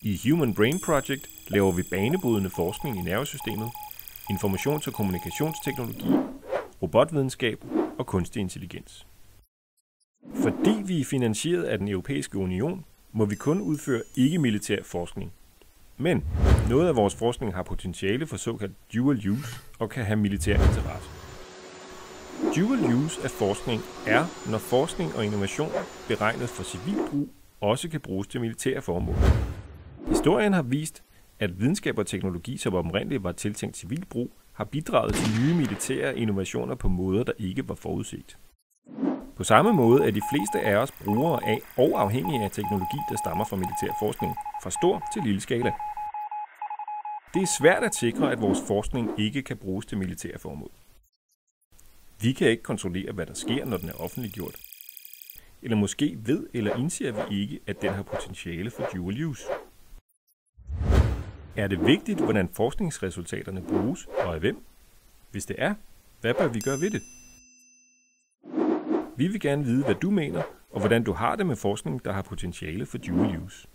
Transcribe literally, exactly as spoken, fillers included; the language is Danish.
I Human Brain Project laver vi banebrydende forskning i nervesystemet, informations- og kommunikationsteknologi, robotvidenskab og kunstig intelligens. Fordi vi er finansieret af den Europæiske Union, må vi kun udføre ikke-militær forskning. Men noget af vores forskning har potentiale for såkaldt dual use og kan have militær interesse. Dual use af forskning er, når forskning og innovation beregnet for civil brug også kan bruges til militære formål. Historien har vist, at videnskab og teknologi, som oprindeligt var tiltænkt civil brug, har bidraget til nye militære innovationer på måder, der ikke var forudset. På samme måde er de fleste af os brugere af og afhængige af teknologi, der stammer fra militær forskning, fra stor til lille skala. Det er svært at sikre, at vores forskning ikke kan bruges til militære formål. Vi kan ikke kontrollere, hvad der sker, når den er offentliggjort. Eller måske ved eller indser vi ikke, at den har potentiale for dual use. Er det vigtigt, hvordan forskningsresultaterne bruges, og af hvem? Hvis det er, hvad bør vi gøre ved det? Vi vil gerne vide, hvad du mener, og hvordan du har det med forskning, der har potentiale for dual use.